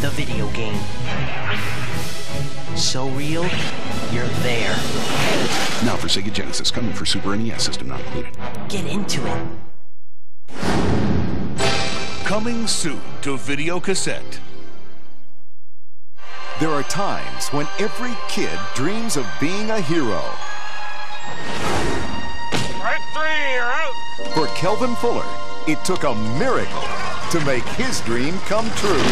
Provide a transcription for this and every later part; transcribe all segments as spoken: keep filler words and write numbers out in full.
the video game. So real, you're there. Now for Sega Genesis, coming for Super N E S, system not included. Get into it. Coming soon to video cassette. There are times when every kid dreams of being a hero. Right three, you're out. For Kelvin Fuller, it took a miracle to make his dream come true.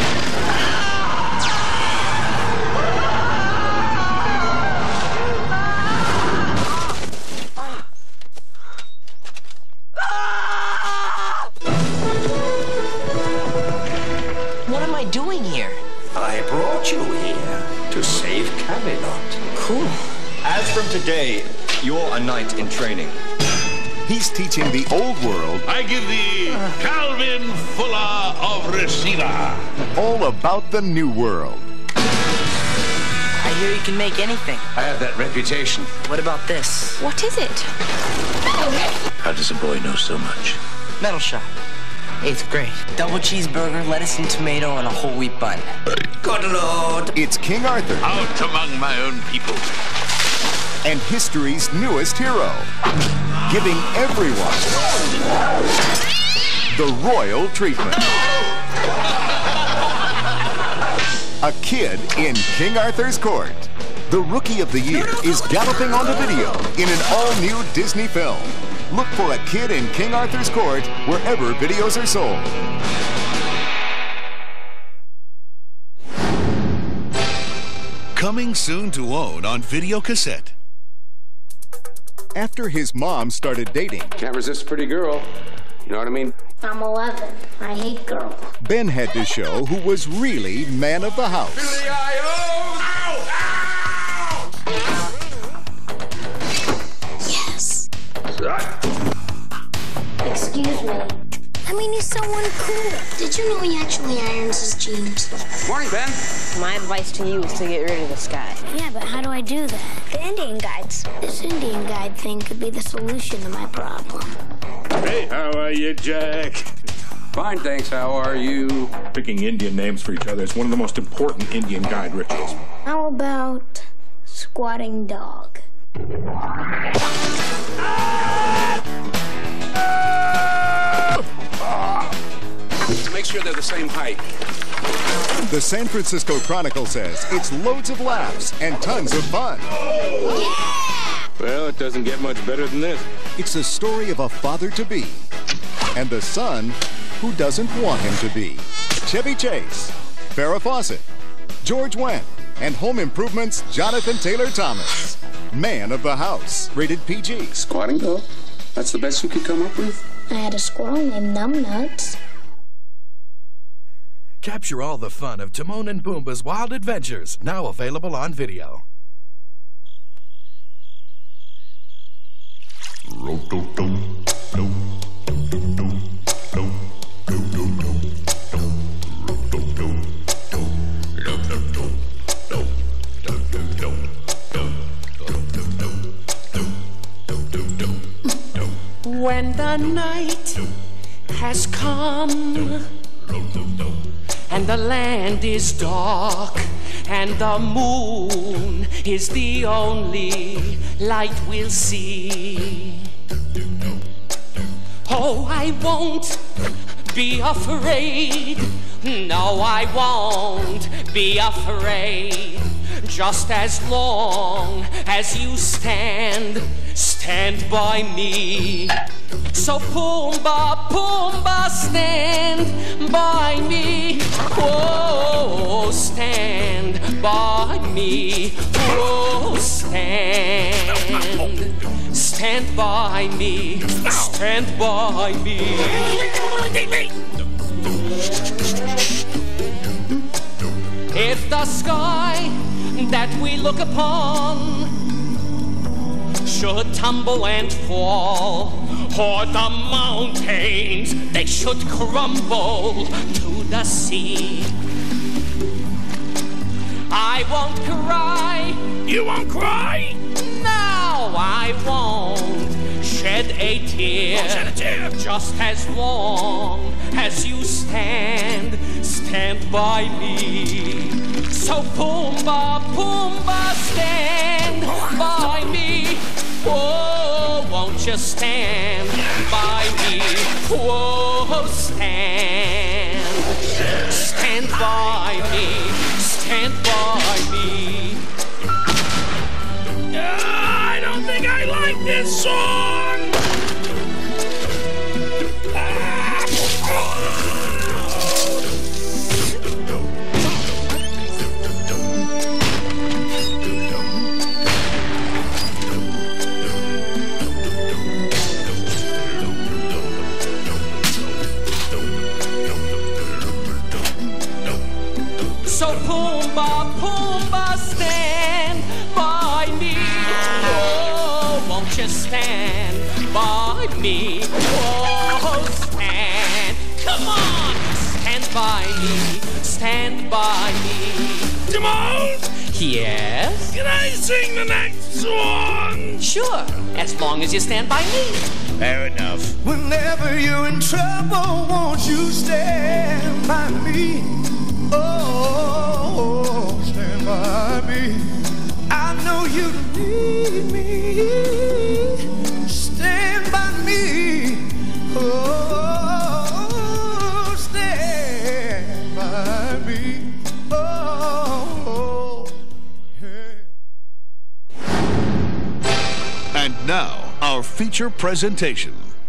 What am I doing here? I brought you here to save Camelot. Cool. As from today, you're a knight in training. He's teaching the old world. I give thee Calvin Fuller of Receiver. All about the new world. I hear you can make anything. I have that reputation. What about this? What is it? How does a boy know so much? Metal shop. Eighth grade. Double cheeseburger, lettuce and tomato, and a whole wheat bun. Good Lord. It's King Arthur. Out among my own people. And history's newest hero. Giving everyone the royal treatment. A kid in King Arthur's court. The Rookie of the Year is galloping onto video in an all-new Disney film. Look for A Kid in King Arthur's Court wherever videos are sold. Coming soon to own on video cassette. After his mom started dating, Can't resist a pretty girl. You know what I mean? I'm eleven. I hate girls. Ben had to show who was really man of the house. Yes. Excuse me. I mean, he's so uncool. Did you know he actually irons his jeans? Morning, Ben. My advice to you is to get rid of this guy. Yeah, but how do I do that? The Indian guides. This Indian guide thing could be the solution to my problem. Hey, how are you, Jack? Fine, thanks. How are you? Picking Indian names for each other is one of the most important Indian guide rituals. How about squatting dog? Make sure they're the same height. The San Francisco Chronicle says it's loads of laughs and tons of fun. Well, it doesn't get much better than this. It's the story of a father-to-be and the son who doesn't want him to be. Chevy Chase, Farrah Fawcett, George Wendt, and Home Improvement's Jonathan Taylor Thomas. Man of the House, rated P G. Squatting dog? That's the best you could come up with? I had a squirrel named Numbnuts. Capture all the fun of Timon and Pumbaa's Wild Adventures, now available on video. When the night has come and the land is dark and the moon is the only light we'll see, oh, I won't be afraid. No, I won't be afraid. Just as long as you stand, stand by me. So Pumbaa, Pumbaa, stand by me. Oh, stand by me. Oh, stand. Stand by me. Stand by me. If the sky that we look upon should tumble and fall, or the mountains they should crumble to the sea, I won't cry. You won't cry? No, I won't shed a tear. Shed a tear. Just as long as you stand, stand by me. So Pumbaa, Pumbaa, stand by me. Whoa, won't you stand by me? Whoa, stand. Stand by me. Stand by me. Uh, I don't think I like this song. So Pumbaa, Pumbaa, stand by me. Oh, won't you stand by me? Oh, stand. Come on, stand by me. Stand by me. Timon? Yes? Can I sing the next song? Sure, as long as you stand by me. Fair enough. Whenever you're in trouble, won't you stand by me? Oh, stand by me. I know you need me. Stand by me. Oh, stand by me. Oh, yeah. And now, our feature presentation.